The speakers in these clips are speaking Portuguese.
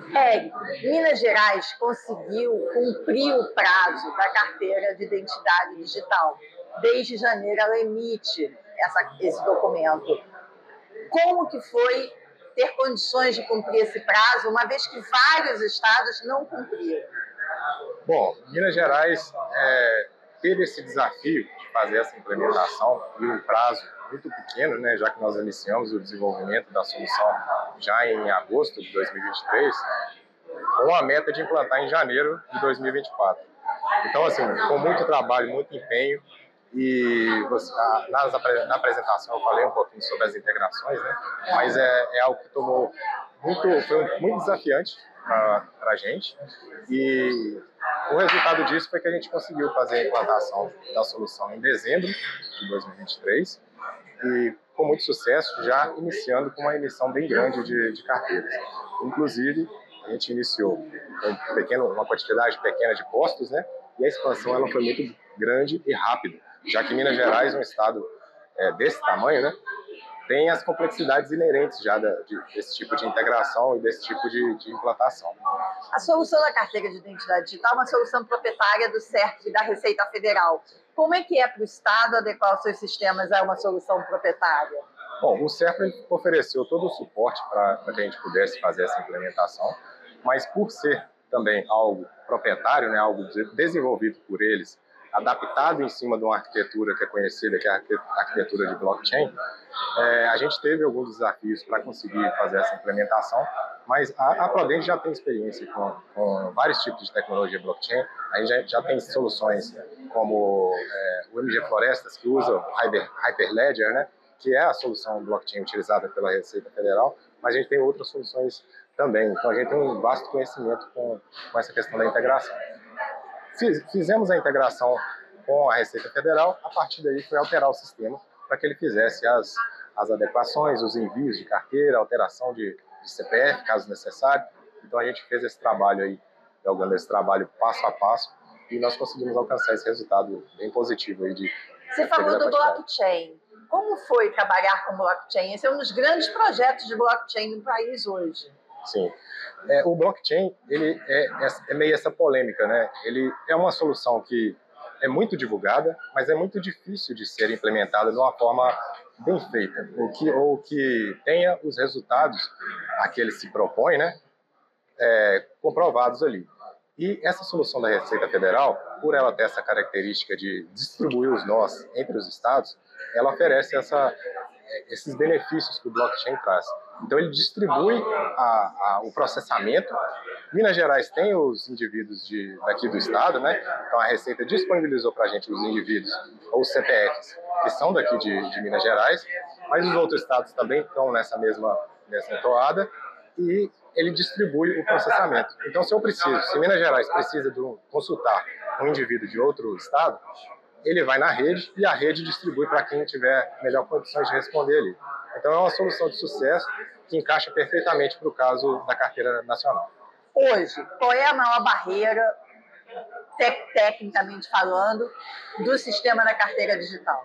É, Minas Gerais conseguiu cumprir o prazo da carteira de identidade digital. Desde janeiro ela emite esse documento. Como que foi ter condições de cumprir esse prazo, uma vez que vários estados não cumpriram? Bom, Minas Gerais teve esse desafio de fazer essa implementação e um prazo muito pequeno, né, já que nós iniciamos o desenvolvimento da solução já em agosto de 2023, com a meta de implantar em janeiro de 2024. Então, assim, com muito trabalho, muito empenho, e na apresentação eu falei um pouquinho sobre as integrações, né? Mas é algo que foi muito desafiante para a gente, e o resultado disso foi que a gente conseguiu fazer a implantação da solução em dezembro de 2023 e com muito sucesso, já iniciando com uma emissão bem grande de carteiras. Inclusive, a gente iniciou uma quantidade pequena de postos, né? E a expansão ela foi muito grande e rápida, já que Minas Gerais, um estado desse tamanho, né, tem as complexidades inerentes já desse tipo de integração e desse tipo de implantação. A solução da carteira de identidade digital é uma solução proprietária do CERF e da Receita Federal. Como é que é para o Estado adequar os seus sistemas a uma solução proprietária? Bom, o CERF ofereceu todo o suporte para que a gente pudesse fazer essa implementação, mas por ser também algo proprietário, né, algo desenvolvido por eles, adaptado em cima de uma arquitetura que é conhecida, que é a arquitetura de blockchain, a gente teve alguns desafios para conseguir fazer essa implementação, mas a Prodente já tem experiência com vários tipos de tecnologia blockchain. A gente já tem soluções como o MG Florestas, que usa o Hyperledger, né, que é a solução blockchain utilizada pela Receita Federal, mas a gente tem outras soluções também. Então a gente tem um vasto conhecimento com essa questão da integração. Fizemos a integração com a Receita Federal, a partir daí foi alterar o sistema para que ele fizesse as adequações, os envios de carteira, alteração de CPF, caso necessário. Então a gente fez esse trabalho aí, jogando esse trabalho passo a passo, e nós conseguimos alcançar esse resultado bem positivo aí de... Você falou do blockchain. Como foi trabalhar com blockchain? Esse é um dos grandes projetos de blockchain no país hoje. Sim. O blockchain, ele é meio essa polêmica, né? Ele é uma solução que é muito divulgada, mas é muito difícil de ser implementada de uma forma bem feita, ou que tenha os resultados a que ele se propõe, né? Comprovados ali. E essa solução da Receita Federal, por ela ter essa característica de distribuir os nós entre os estados, ela oferece esses benefícios que o blockchain traz. Então ele distribui o processamento. Minas Gerais tem os indivíduos daqui do estado, né? Então a Receita disponibilizou para a gente os indivíduos, ou os CPFs, que são daqui de Minas Gerais, mas os outros estados também estão nessa mesma toada, e ele distribui o processamento. Então se Minas Gerais precisa consultar um indivíduo de outro estado, ele vai na rede e a rede distribui para quem tiver melhor condições de responder ali. Então é uma solução de sucesso que encaixa perfeitamente para o caso da carteira nacional. Hoje, qual é a maior barreira, tecnicamente falando, do sistema da carteira digital?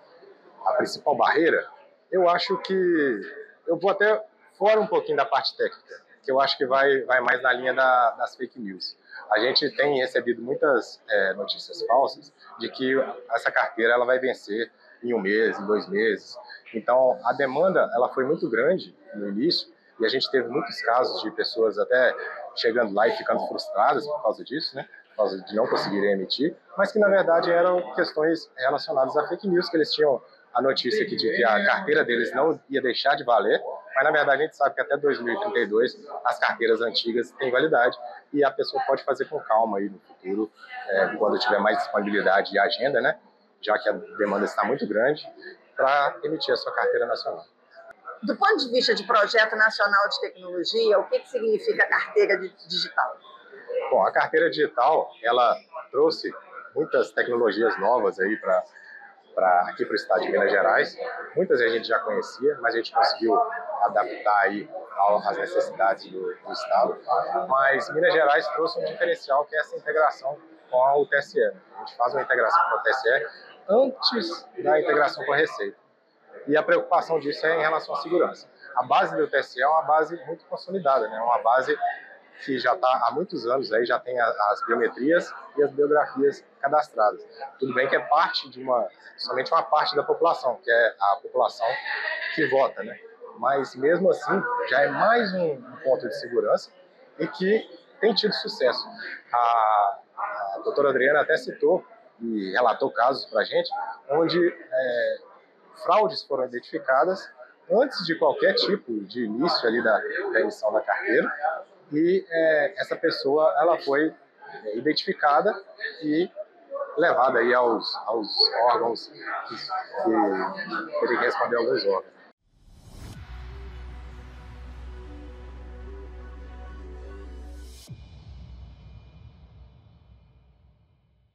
A principal barreira, eu acho que... Eu vou até fora um pouquinho da parte técnica, que eu acho que vai mais na linha das fake news. A gente tem recebido muitas notícias falsas de que essa carteira ela vai vencer em 1 mês, em 2 meses. Então, a demanda ela foi muito grande no início, e a gente teve muitos casos de pessoas até chegando lá e ficando frustradas por causa disso, né? Por causa de não conseguirem emitir, mas que, na verdade, eram questões relacionadas a fake news, que eles tinham a notícia de que a carteira deles não ia deixar de valer, mas, na verdade, a gente sabe que até 2032 as carteiras antigas têm validade, e a pessoa pode fazer com calma aí no futuro, quando tiver mais disponibilidade e agenda, né? Já que a demanda está muito grande, para emitir a sua carteira nacional. Do ponto de vista de projeto nacional de tecnologia, o que significa a carteira digital? Bom, a carteira digital, ela trouxe muitas tecnologias novas aí aqui para o estado de Minas Gerais. Muitas a gente já conhecia, mas a gente conseguiu adaptar aí às necessidades do estado. Mas Minas Gerais trouxe um diferencial, que é essa integração com o TSE. A gente faz uma integração com o TSE antes da integração com a Receita. E a preocupação disso é em relação à segurança. A base do TSE é uma base muito consolidada, né? Uma base que já está há muitos anos aí, já tem as biometrias e as biografias cadastradas. Tudo bem que é somente uma parte da população, que é a população que vota, né? Mas mesmo assim, já é mais um ponto de segurança e que tem tido sucesso. A doutora Adriana até citou e relatou casos para a gente, onde fraudes foram identificadas antes de qualquer tipo de início ali da emissão da carteira, e essa pessoa ela foi identificada e levada aí aos órgãos que teria que responder alguns órgãos.